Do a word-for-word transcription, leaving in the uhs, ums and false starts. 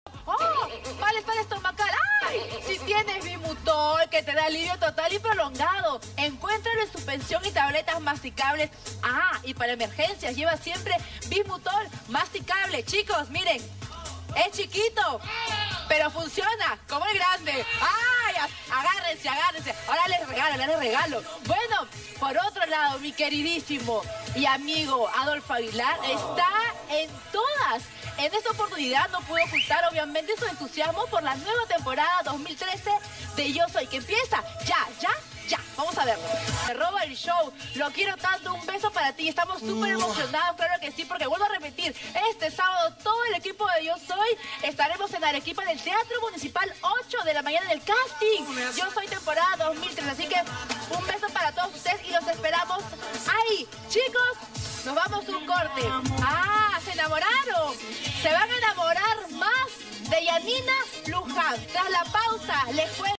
¡Oh! Malestar estomacal. ¡Ay! Si tienes Bimutol, que te da alivio total y prolongado. Encuéntralo en suspensión y tabletas masticables. Ah, y para emergencias lleva siempre Bimutol masticable. Chicos, miren, es chiquito, pero funciona como el grande. ¡Ay! Agárrense, agárrense. Ahora les regalo, les regalo. Bueno, por otro lado, mi queridísimo y amigo Adolfo Aguilar está en todas. En esta oportunidad no pudo ocultar obviamente su entusiasmo por la nueva temporada dos mil trece de Yo Soy, que empieza ya, ya, ya. Vamos a verlo. Me roba el show. Lo quiero tanto. Un beso para ti. Estamos súper emocionados, claro que sí, porque vuelvo a repetir, este sábado todo el equipo de Yo Soy estaremos en Arequipa en el Teatro Municipal, ocho de la mañana en el casting. Yo Soy temporada dos mil trece. Así que un beso para todos ustedes y los esperamos ahí. Chicos, nos vamos a un corte. Ah, se enamoraron. Se van a enamorar más de Yanina Luján. Tras la pausa, les cuento.